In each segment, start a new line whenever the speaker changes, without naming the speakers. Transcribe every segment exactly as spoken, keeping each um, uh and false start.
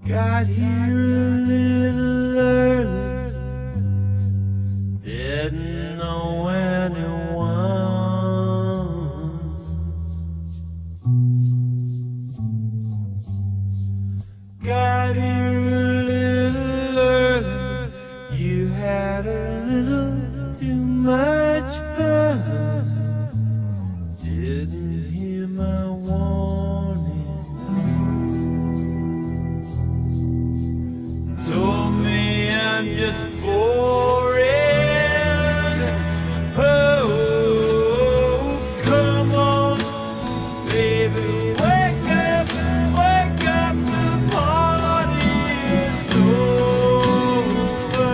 Got here a little early, didn't know anyone. Got here a little early, you had a little too much fun. Didn't hear my warning, told me I'm just boring. Oh, come on, baby, wake up, wake up, the party is over.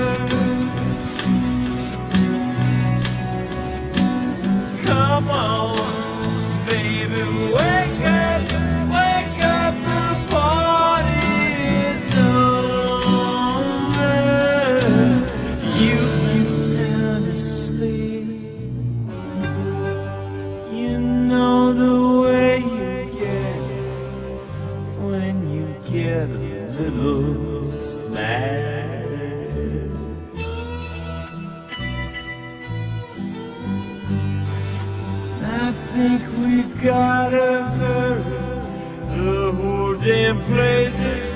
Come on, baby, wake up, wake up, the party is over. You sound asleep, you know the way you get when you get a little smashed. I think we gotta hurry, the whole damn place is